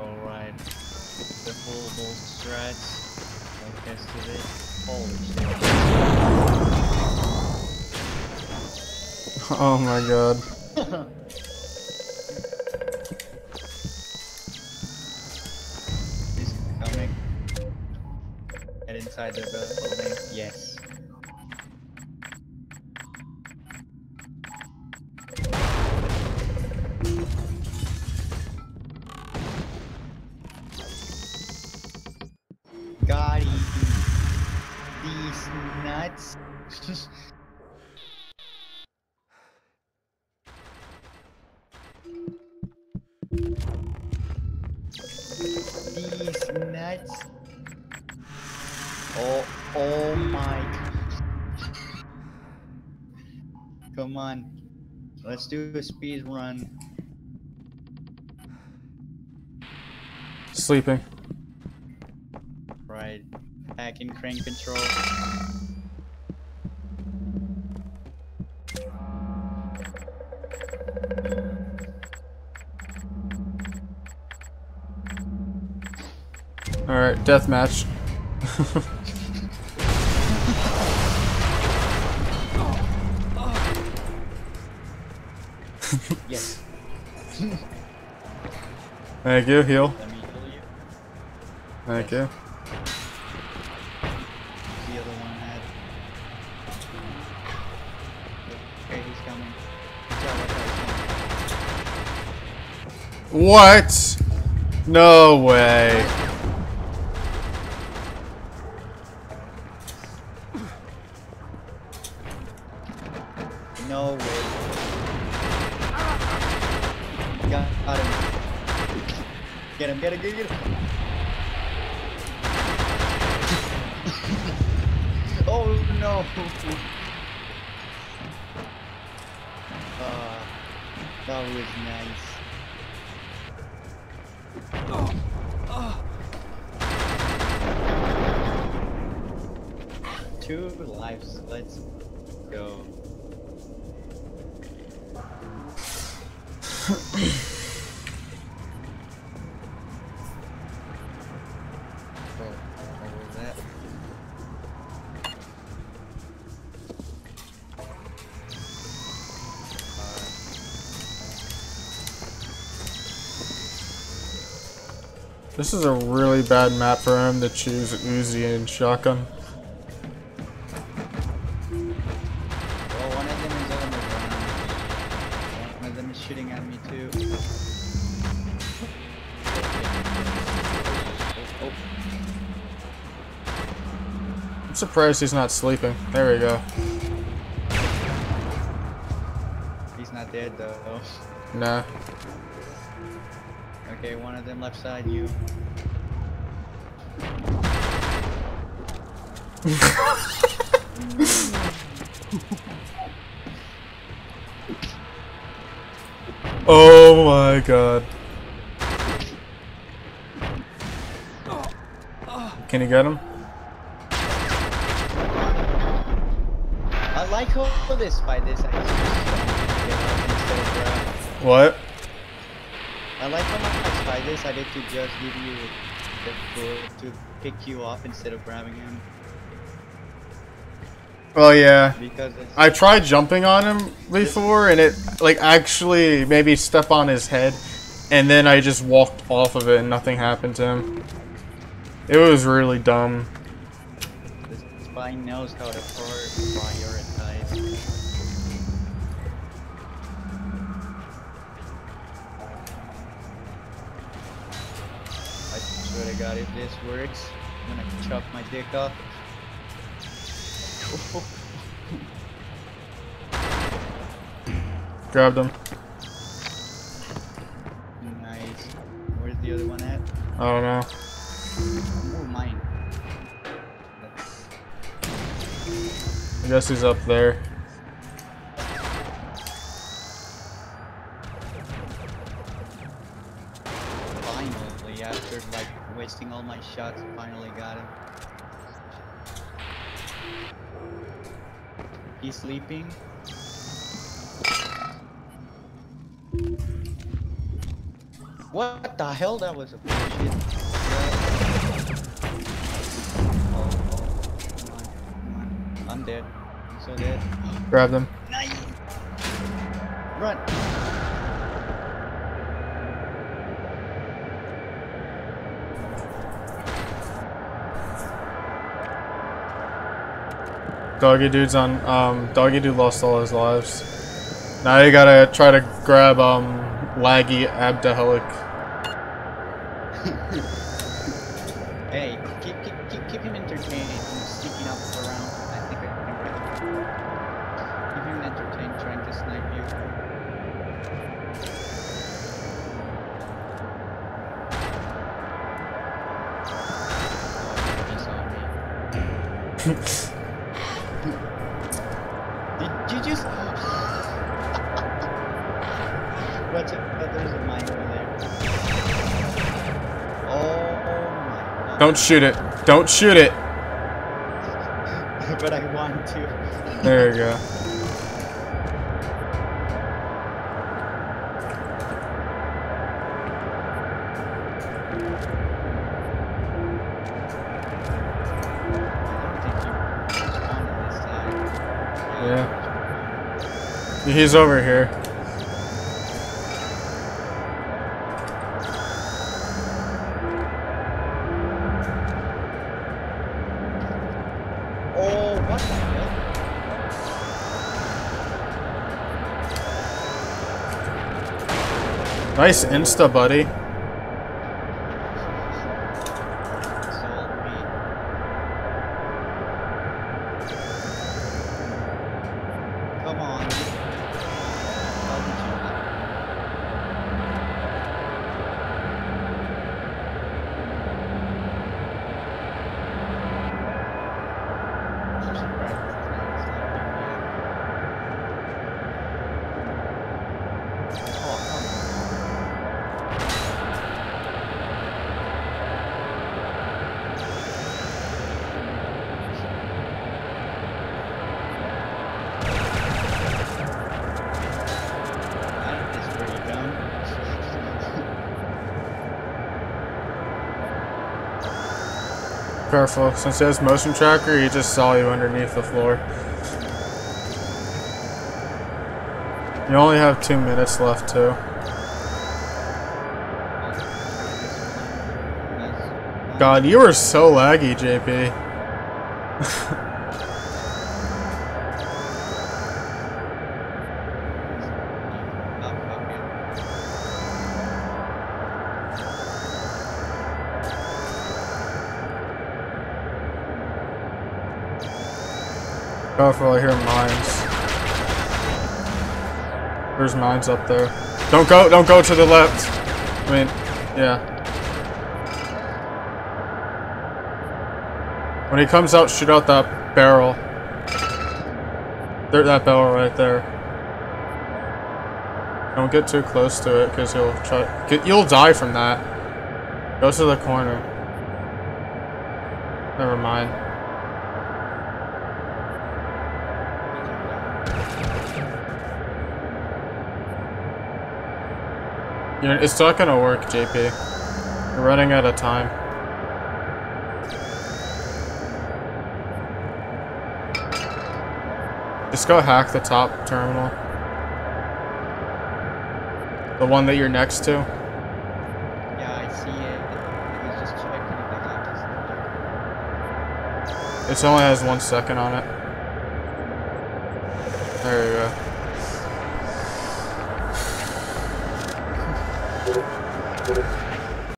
Alright. The full strats. Like yesterday. Holy shit. Oh my god. He's coming. Get inside the building. Yes. Got him. These nuts. These nuts. Oh my. Come on. Let's do a speed run. Sleeping. Right. Back in crane control. Alright, deathmatch. Yes. Thank you, heal. Let me heal you. Thank you. The other one had. Okay, he's coming. What? No way. No way. Got him. Get him, get him, get him. Oh no. That was nice. Two lives, let's go. What was that? This is a really bad map for him to choose Uzi and shotgun. Well, one of them is on the ground. One of them is shooting at me too. Oh. I'm surprised he's not sleeping. There we go. He's not dead though. Nah. Okay, one of them left side, you. Oh my god. Can you get him? I like how this fight this instead of grab. What? I like how much by this I get to just give you the foot to pick you up instead of grabbing him. Well, yeah. Because it's I tried jumping on him before, and it like actually maybe step on his head, and then I just walked off of it, and nothing happened to him. It was really dumb. the spy knows how to prioritize. I swear to God, if this works, I'm gonna chop my dick off. Grabbed him. Nice. Where's the other one at? I don't know. Oh, mine. I guess he's up there. Finally, after like wasting all my shots, I finally got him. He's sleeping. What the hell? That was a bullshit. Oh, come on. I'm dead. I'm so dead. Grab them. Nice. Run. Doggy dude's on, Doggy dude lost all his lives. Now you gotta try to grab, Laggy Abdahalik. Hey, keep him entertained. He's sneaking up around. I think I can grab him. Keep him entertained, trying to snipe you. Oh, he saw me. Did you just? Watch it. There's a mine over there. Oh my god. Don't shoot it. Don't shoot it. But I want to. There you go. Yeah. He's over here. Oh, what the hell? Nice insta, buddy. Sold me. Come on. How did you not? I'm surprised it's not sniping yet. Oh, come on. That is pretty dumb. Careful. Since he has motion tracker, he just saw you underneath the floor. You only have 2 minutes left, too. God, you were so laggy, JP. Careful, I hear mines. There's mines up there. Don't go to the left. I mean, yeah. When he comes out, shoot out that barrel. That barrel right there. Don't get too close to it, because you'll die from that. Go to the corner. Never mind. It's not gonna work, JP. You're running out of time. Just go hack the top terminal. The one that you're next to. Yeah, I see it. I was just checking if I got this. It only has 1 second on it. There you go.